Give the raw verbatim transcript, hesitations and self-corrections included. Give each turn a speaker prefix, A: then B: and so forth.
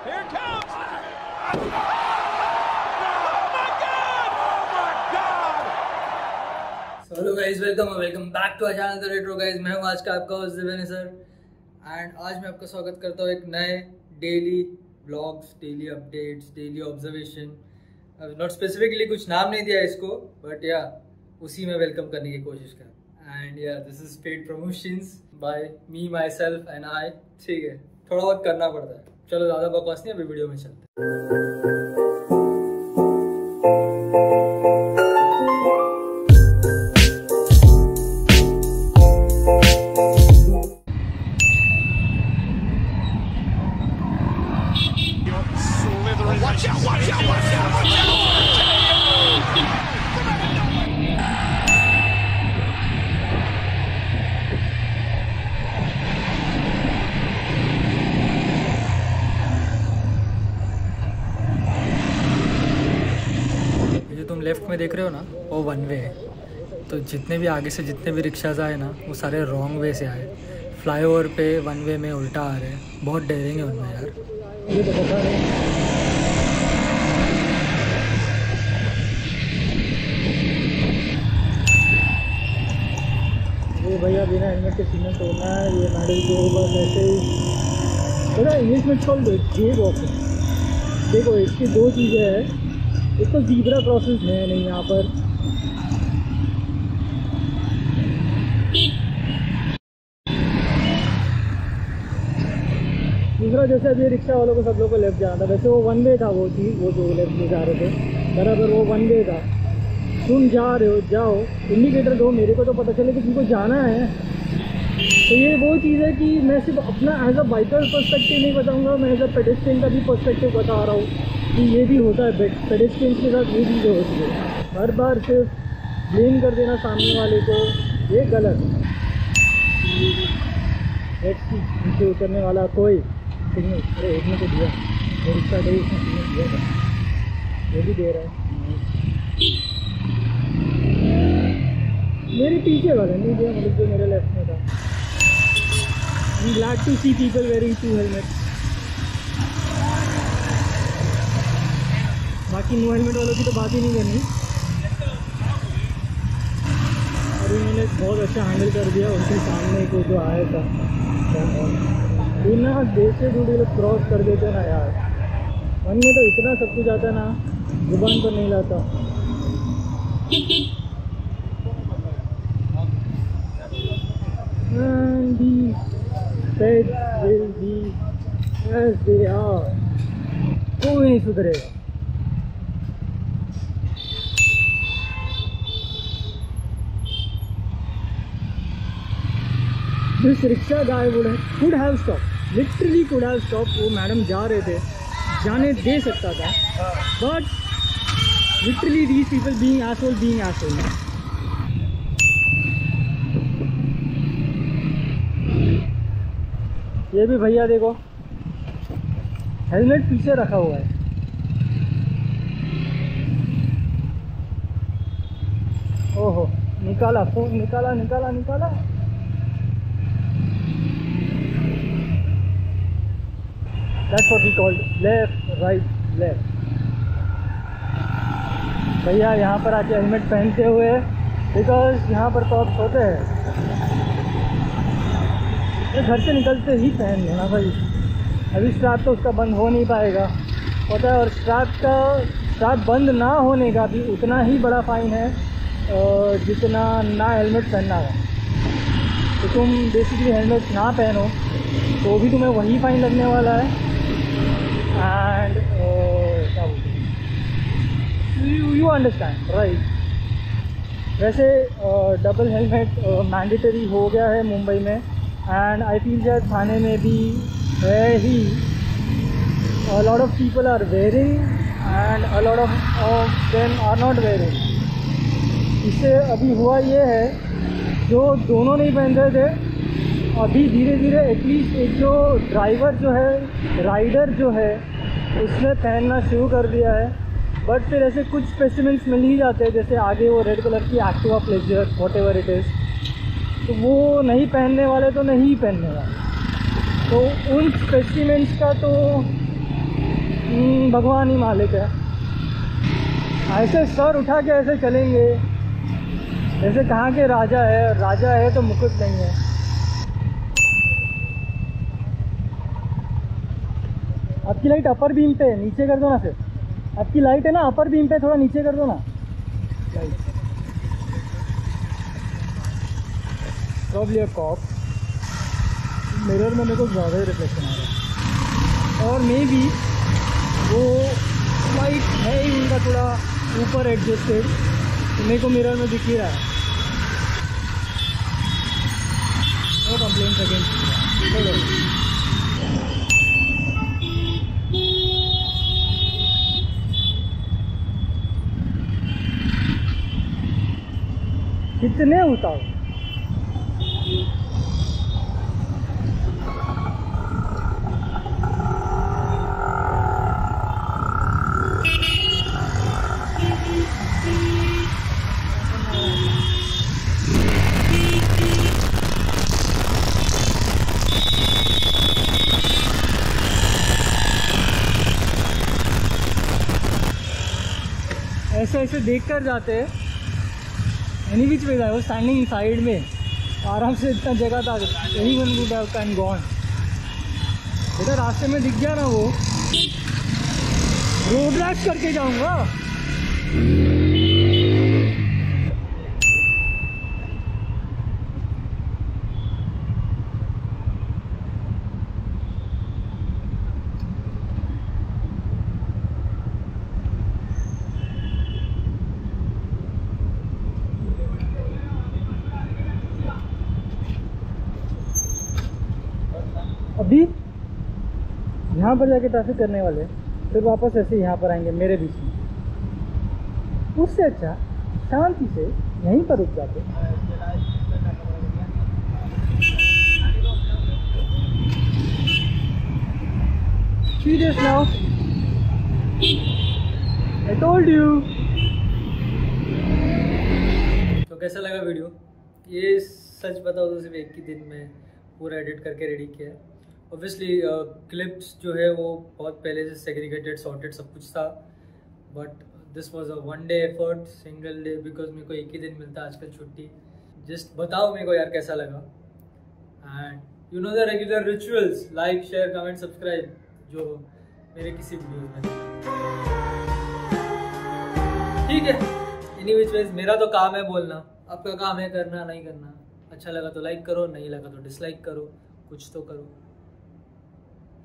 A: Hello guys, welcome welcome back to our channel the retro guys. मैं हूं आज का आपका होस्ट दिव्य सर एंड आज मैं आपका स्वागत करता हूं एक नए daily blogs, daily updates, daily observation. Not specifically कुछ नाम नहीं दिया इसको, बट या उसी में वेलकम करने की कोशिश कर। And yeah this is paid promotions by me myself and I. ठीक है, थोड़ा बहुत करना पड़ता है। चलो ज़्यादा बकवास नहीं, अभी वीडियो में चलते हैं।
B: Watch out, watch out, watch out, watch out!
A: ये जो तुम लेफ्ट में देख रहे हो ना, वो वन वे है। तो जितने भी आगे से जितने भी रिक्शाज आए ना, वो सारे रॉन्ग वे से आए। फ्लाईओवर पे वन वे में उल्टा आ रहे हैं। बहुत डेयरिंग है उनमें यार। ये तो बता रहे ये भैया बिना हेलमेट के सीने तोड़ना है। ये मैडल के ऊपर ऐसे ही पता इंग्लिश में छोड़ दो। गेट ऑफिस देखो, इसकी दो चीज़ें हैं। एक तो ज़ीब्रा क्रॉसिंग है नहीं यहाँ पर, दूसरा जैसे अभी रिक्शा वालों को सब लोगों को लेफ्ट जाना था, वैसे वो वन वे था। वो चीज़ वो जो लेफ्ट में जा रहे थे बराबर, वो वन वे था। तुम जा रहे हो, जाओ, इंडिकेटर दो, मेरे को तो पता चले कि तुमको जाना है। तो ये वो चीज़ है कि मैं सिर्फ अपना एज अ बाइकर पर्सपेक्टिव नहीं बताऊंगा, मैं एज अ पेडेस्ट्रियन का भी पर्सपेक्टिव बता रहा हूँ कि ये भी होता है। पेडेस्ट्रियन के साथ ये चीज़ें होती है। हर बार सिर्फ ब्लेम कर देना सामने वाले को, ये गलत है। नीचे उतरने वाला कोई सिग्नल, अरे एक ने तो दिया, वो रिक्शा गई, उसने सिग्नल दिया था, ये भी दे रहा है। मेरे पीछे वाला नहीं दिया, मतलब जो मेरे लेफ्ट में था। I am glad to see people wearing to helmet. बाकी नो हेलमेट वालों की तो बात ही नहीं करनी। और उन्होंने बहुत अच्छा हैंडल कर दिया। उनके सामने को जो आया था, बिना देखे दूरी लोग क्रॉस कर देते ना यार। मन में तो इतना सब कुछ आता ना, जुबान पर नहीं लाता। And these feds will be as they are. कोई नहीं सुधरेगा। This rickshaw guy would have, could have stopped. Literally could have stopped. वो मैडम जा रहे थे, जाने दे सकता था, but literally these people being asshole, being asshole. ये भी भैया देखो, हेलमेट पीछे रखा हुआ है। ओहो, निकाला फोन, निकाला निकाला निकाला। That's what we called left, right, left. भैया यहाँ पर आके हेलमेट पहनते हुए, बिकॉज यहाँ पर कॉप्स होते हैं। घर से निकलते ही पहन लेना भाई। अभी स्ट्रैप तो उसका बंद हो नहीं पाएगा, पता है। और स्ट्रैप का स्ट्रैप बंद ना होने का भी उतना ही बड़ा फ़ाइन है जितना ना हेलमेट पहनना है। तो तुम बेसिकली हेलमेट ना पहनो तो भी तुम्हें वही फ़ाइन लगने वाला है। एंड क्या बोलते हैं, यू अंडरस्टैंड राइट। वैसे डबल हेलमेट मैंडेटरी हो गया है मुंबई में, and I feel that Thane में भी है ही। a lot of people are wearing and a lot of, of them are not wearing. इससे अभी हुआ ये है, जो दोनों नहीं पहन रहे थे, अभी धीरे धीरे एटलीस्ट एक जो ड्राइवर जो है, राइडर जो है, उसने पहनना शुरू कर दिया है। बट फिर ऐसे कुछ स्पेसिमेंट्स मिल ही जाते हैं, जैसे आगे वो रेड कलर की Activa Pleasure whatever it is, तो वो नहीं पहनने वाले तो नहीं पहनने वाले। तो उन स्पेसिमेंट्स का तो भगवान ही मालिक है। ऐसे सर उठा के ऐसे चलेंगे जैसे कहाँ के राजा है, राजा है तो मुकुट नहीं है। आपकी लाइट अपर बीम पे, नीचे कर दो ना फिर। आपकी लाइट है ना अपर बीम पे, थोड़ा नीचे कर दो ना light. Probably a cop. Mirror में मेरे को ज़्यादा ही रिफ्लेक्शन आ रहा है, और मे बी वो लाइट है ही उनका थोड़ा ऊपर एडजस्टेड, तो मेरे को मिरर में दिख ही रहा है। No complaints against. कितने उतार ऐसे ऐसे देख कर जाते हैं। एनी विच वे, वो स्टैंडिंग साइड में आराम से, इतना जगह था, यही one would have can gone. इधर रास्ते में दिख गया ना वो, रोड रैश करके जाऊंगा। अभी यहाँ पर जाके ट्रैफिक करने वाले, फिर वापस ऐसे यहाँ पर आएंगे मेरे बीच में। उससे अच्छा शांति से यहीं पर रुक जाते। Serious now? I told you.
C: तो कैसा लगा वीडियो? ये सच बताओ तो सिर्फ एक ही दिन में पूरा एडिट करके रेडी किया है। ऑब्वियसली क्लिप्स uh, जो है वो बहुत पहले से सेग्रीगेटेड सॉर्टेड सब कुछ था, but this was a one day effort, single day, because मेरे को एक ही दिन मिलता है आजकल छुट्टी। जस्ट बताओ मेरे को यार कैसा लगा, and you know the regular rituals, like share comment subscribe, जो मेरे किसी वीडियोज में। ठीक है, एनी विच वेज मेरा तो काम है बोलना, आपका काम है करना नहीं करना। अच्छा लगा तो लाइक करो, नहीं लगा तो डिसलाइक करो, कुछ तो करो।